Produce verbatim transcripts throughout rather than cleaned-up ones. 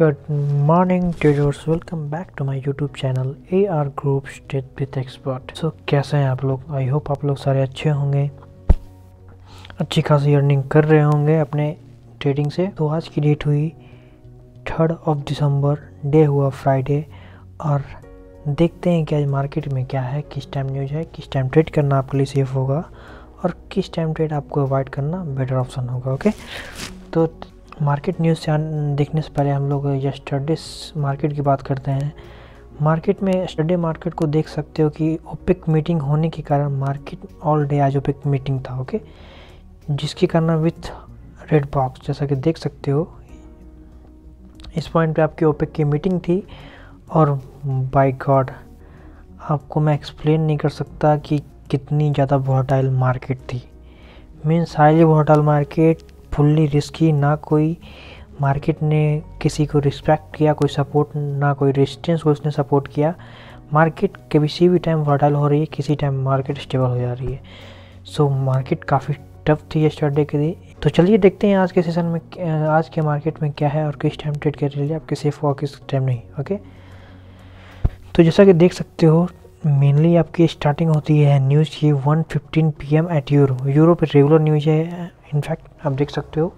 Good morning traders, welcome back to my YouTube channel A R Group Trade with Expert। सो कैसे हैं आप लोग? I hope आप लोग सारे अच्छे होंगे, अच्छी खासी अर्निंग कर रहे होंगे अपने ट्रेडिंग से। तो आज की डेट हुई थर्ड ऑफ दिसंबर, डे हुआ फ्राइडे, और देखते हैं कि आज मार्केट में क्या है, किस टाइम न्यूज़ है, किस टाइम ट्रेड करना आपके लिए सेफ होगा और किस टाइम ट्रेड आपको अवॉइड करना बेटर ऑप्शन होगा। ओके, तो मार्केट न्यूज़ से देखने से पहले हम लोग यस्टरडे मार्केट की बात करते हैं। मार्केट में यस्टरडे मार्केट को देख सकते हो कि ओपेक मीटिंग होने के कारण मार्केट ऑल डे आज ओपेक मीटिंग था। ओके, जिसके कारण विथ रेड बॉक्स जैसा कि देख सकते हो इस पॉइंट पे आपकी ओपेक की मीटिंग थी। और बाय गॉड आपको मैं एक्सप्लेन नहीं कर सकता कि कितनी ज़्यादा वोलेटाइल मार्केट थी। Means highly volatile market, fully risky, ना कोई मार्केट ने किसी को रिस्पेक्ट किया, कोई सपोर्ट, ना कोई रेजिस्टेंस को उसने सपोर्ट किया। मार्केट किसी भी टाइम वोलेटाइल हो रही है, किसी टाइम मार्केट स्टेबल हो जा रही है। सो so, मार्केट काफ़ी टफ थी यस्टरडे के लिए। तो चलिए देखते हैं आज के सेशन में, आज के मार्केट में क्या है और किस टाइम ट्रेड कर लिए आपके सेफ हुआ, किस टाइम नहीं। ओके, तो जैसा कि देख सकते हो मेनली आपकी स्टार्टिंग होती है न्यूज़ की one fifteen P M at euro. Euro पे रेगुलर न्यूज़ है। इनफैक्ट आप देख सकते हो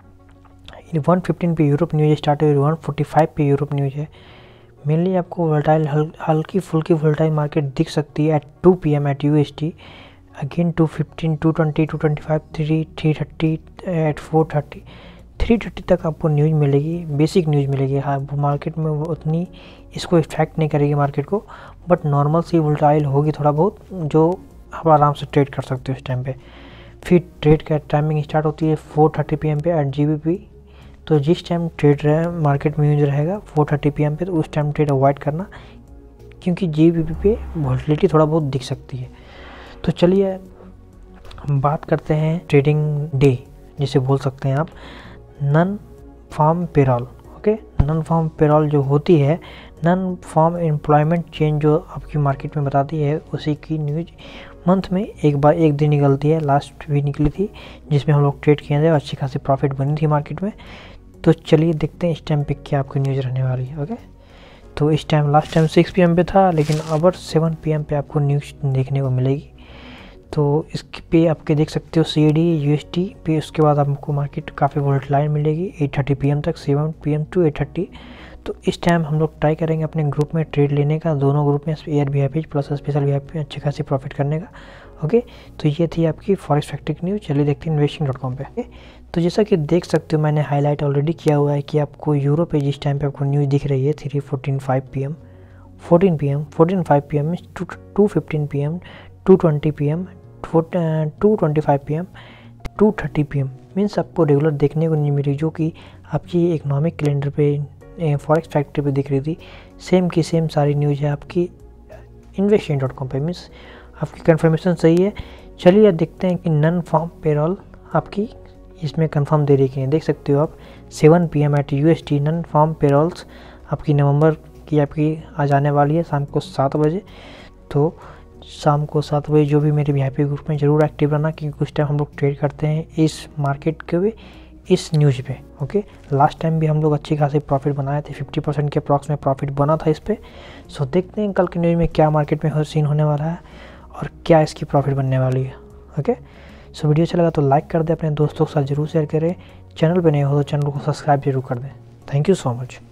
वन फिफ्टीन पे यूरोप न्यूज़ स्टार्ट हुई, वन फोर्टी फाइव पे यूरोप न्यूज़ है। मेनली आपको वोलेटाइल हल, हल्की फुल्की वोलेटाइल मार्केट दिख सकती है at two P M at U S T. Again two fifteen, two twenty, two twenty five, three three thirty, at four thirty, three thirty तक आपको न्यूज़ मिलेगी, बेसिक न्यूज़ मिलेगी। हाँ, वो मार्केट में वो उतनी इसको इफेक्ट नहीं करेगी मार्केट को, बट नॉर्मल सी वोलेटाइल होगी थोड़ा बहुत, जो आप आराम से ट्रेड कर सकते हो इस टाइम पे। फिर ट्रेड का टाइमिंग स्टार्ट होती है फोर थर्टी पी एम पे एट जी बी पी। तो जिस टाइम ट्रेड रहे मार्केट में न्यूज़ रहेगा फोर थर्टी पी एम पे, तो उस टाइम ट्रेड अवॉइड करना, क्योंकि जी बी पी पे वॉलेटिलिटी थोड़ा बहुत दिख सकती है। तो चलिए हम बात करते हैं ट्रेडिंग डे, जिसे बोल सकते हैं आप non farm payroll. Okay, non farm payroll जो होती है, नन फार्म एम्प्लॉयमेंट चेंज जो आपकी मार्केट में बताती है, उसी की न्यूज़ मंथ में एक बार एक दिन निकलती है। लास्ट भी निकली थी जिसमें हम लोग ट्रेड किए थे, अच्छी खासी प्रॉफिट बनी थी मार्केट में। तो चलिए देखते हैं इस टाइम पे क्या आपकी न्यूज़ रहने वाली है। ओके, तो इस time last time six P M पे था, लेकिन अब सेवन पी एम पे आपको न्यूज़ देखने को मिलेगी। तो इसके पे आपके देख सकते हो C A D U S T पे, उसके बाद आपको मार्केट काफ़ी वोलेटाइल मिलेगी एट थर्टी पी एम तक, seven P M to eight thirty. तो इस टाइम हम लोग ट्राई करेंगे अपने ग्रुप में ट्रेड लेने का, दोनों ग्रुप में एयर V I P plus special V I P अच्छी खासी प्रॉफिट करने का। ओके, तो ये थी आपकी फॉरेक्स फैक्ट्री न्यूज़। चलिए देखते हैं इन्वेस्टिंग डॉट कॉम पे। तो जैसा कि देख सकते हो मैंने हाईलाइट ऑलरेडी किया हुआ है कि आपको यूरो पे जिस टाइम पे आपको न्यूज़ दिख रही है three fourteen five P M, fourteen P M, fourteen five P M, two two fifteen P M, two twenty P M, two twenty five P M, two thirty P M, means आपको regular देखने को नहीं मिली, जो कि आपकी economic calendar पे Forex Factory पे दिख रही थी। सेम की सेम सारी न्यूज़ है आपकी इन्वेस्टिंग डॉट कॉम पे, मीन्स आपकी कंफर्मेशन सही है। चलिए देखते हैं कि नन फार्म पेरोल आपकी इसमें कंफर्म दे रही है। देख सकते हो आप seven P M at U S T non farm payrolls आपकी नवंबर की आपकी आज आने वाली है शाम को सात बजे। तो शाम को सात बजे जो भी मेरे वी आई पी ग्रुप में ज़रूर एक्टिव रहना, क्योंकि कुछ टाइम हम लोग ट्रेड करते हैं इस मार्केट के इस न्यूज़ पे। ओके, लास्ट टाइम भी हम लोग अच्छी खासी प्रॉफिट बनाए थे, फिफ्टी परसेंट के अप्रॉक्स में प्रॉफिट बना था इस पे। सो देखते हैं कल की न्यूज़ में क्या मार्केट में सीन होने वाला है और क्या इसकी प्रॉफिट बनने वाली है। ओके, सो वीडियो अच्छा लगा तो लाइक कर दें, अपने दोस्तों के साथ जरूर शेयर करें, चैनल पे नए हो तो चैनल को सब्सक्राइब जरूर कर दें। Thank you so much.